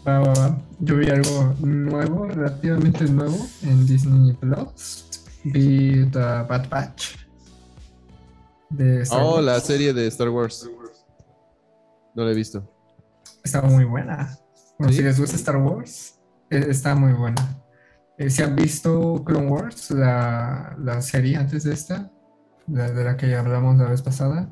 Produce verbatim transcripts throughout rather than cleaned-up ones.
Va, va, va. Yo vi algo nuevo, relativamente nuevo en Disney Plus. Vi The Bad Batch de Star Oh, la Wars. serie de Star Wars. No la he visto. Estaba muy buena. Bueno, si ¿Sí? les gusta Star Wars, eh, está muy buena. Eh, si han visto Clone Wars, la, la serie antes de esta, la, de la que hablamos la vez pasada,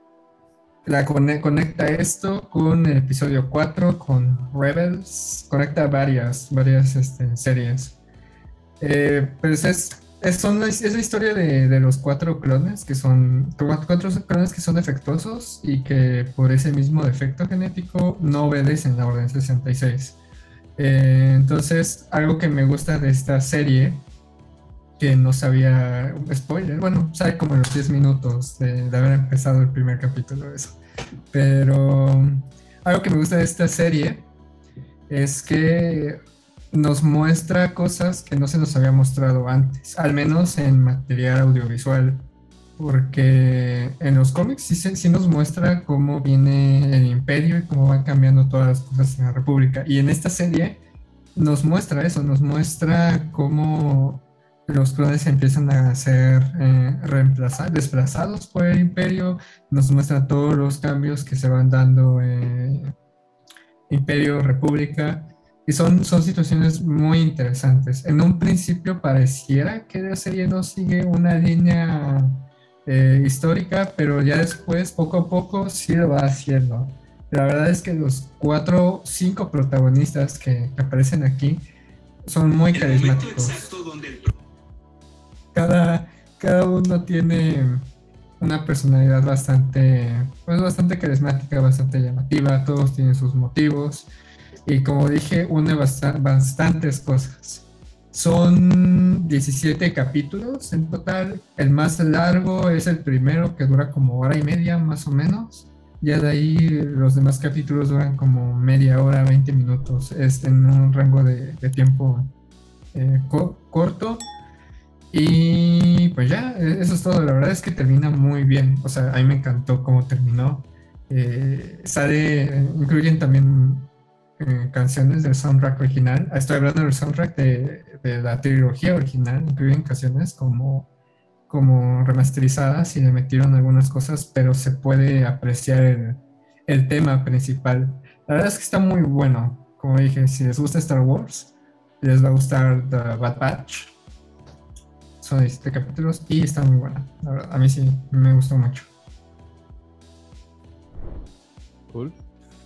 la cone- conecta esto con el episodio cuatro con Rebels, conecta varias, varias este, series. Eh, pues es, es, son la, es la historia de, de los cuatro clones, que son cua- cuatro clones que son defectuosos y que por ese mismo defecto genético no obedecen la Orden sesenta y seis. Eh, entonces, algo que me gusta de esta serie, que no sabía, spoiler, bueno, sabe como en los diez minutos de, de haber empezado el primer capítulo de eso. Pero algo que me gusta de esta serie es que nos muestra cosas que no se nos había mostrado antes, al menos en material audiovisual, porque en los cómics sí, se- sí nos muestra cómo viene el imperio y cómo van cambiando todas las cosas en la República. Y en esta serie nos muestra eso, nos muestra cómo los clones empiezan a ser eh, reemplazados, desplazados por el imperio, nos muestra todos los cambios que se van dando eh, Imperio, República, y son, son situaciones muy interesantes. En un principio pareciera que la serie no sigue una línea eh, histórica, pero ya después, poco a poco, sí lo va haciendo. La verdad es que los cuatro, cinco protagonistas que aparecen aquí son muy El momento carismáticos. exacto donde el Cada, cada uno tiene una personalidad bastante, pues bastante carismática, bastante llamativa, todos tienen sus motivos y como dije, une basta- bastantes cosas. Son diecisiete capítulos en total. El más largo es el primero, que dura como hora y media más o menos. Ya de ahí los demás capítulos duran como media hora, veinte minutos. Es en un rango de, de tiempo eh, co- corto. Y pues ya, e- eso es todo. La verdad es que termina muy bien. O sea, a mí me encantó cómo terminó. Eh, sale, incluyen también eh, canciones del soundtrack original. Ah, estoy hablando del soundtrack de, de la trilogía original. Incluyen canciones como, como remasterizadas y le metieron algunas cosas, pero se puede apreciar el, el tema principal. La verdad es que está muy bueno. Como dije, si les gusta Star Wars, les va a gustar The Bad Batch. Son diecisiete capítulos y está muy buena. La verdad, a mí sí me gustó mucho. Cool.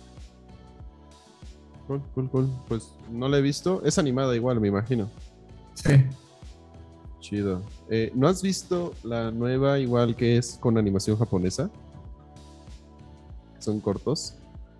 Cool, cool, cool. Pues no la he visto. Es animada igual, me imagino. Sí. Chido. Eh, ¿no has visto la nueva igual que es con animación japonesa? Son cortos.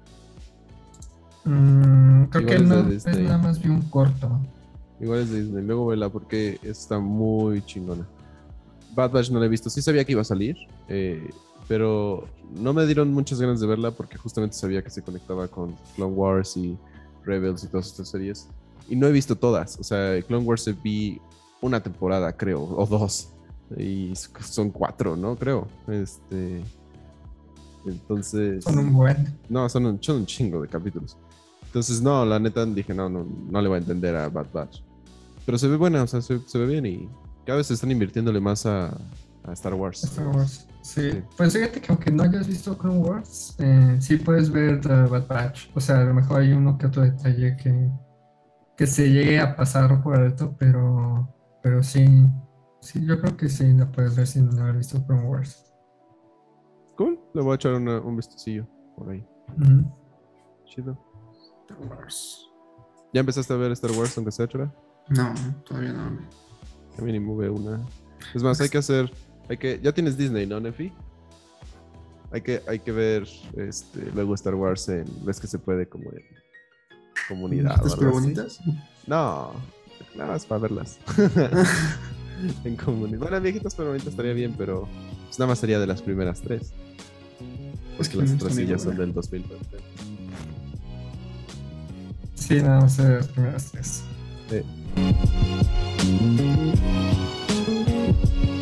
Mm, creo que Igual es de no, es Disney. nada más vi un corto. Igual es de Disney. Luego vela porque está muy chingona. Bad Batch no la he visto. Sí sabía que iba a salir, eh, pero no me dieron muchas ganas de verla porque justamente sabía que se conectaba con Clone Wars y Rebels y todas estas series. Y no he visto todas. O sea, Clone Wars vi una temporada, creo, o dos. Y son cuatro, ¿no? Creo. Este, entonces, Son un buen. no, son un, son un chingo de capítulos. Entonces, no, la neta dije, no, no, no le voy a entender a Bad Batch. Pero se ve buena, o sea, se, se ve bien y cada vez están invirtiéndole más a, a Star Wars. Star Wars. Sí. Sí. Pues fíjate que aunque no hayas visto Clone Wars, eh, sí puedes ver The Bad Batch. O sea, a lo mejor hay uno que otro detalle que, que se llegue a pasar por alto, pero, pero sí, sí, yo creo que sí la puedes ver sin haber visto Clone Wars. Cool, le voy a echar una- un vistacillo por ahí. Ujú. Chido. Star Wars. ¿Ya empezaste a ver Star Wars aunque sea chora? No, todavía no. A mí ni me ve una. Es más, hay que hacer, hay que, ya tienes Disney, ¿no, Nefi? Hay que, hay que ver este, luego Star Wars en, ves que se puede como en comunidad. ¿Estas o pero algo así. bonitas? No, nada más para verlas. En comunidad. Bueno, viejitas pero bonitas estaría bien, pero pues nada más sería de las primeras tres. Es Porque que las no otras están sí ya igual, son ¿eh? del dos mil veinte. Sí, nada más de las primeras tres. Sí.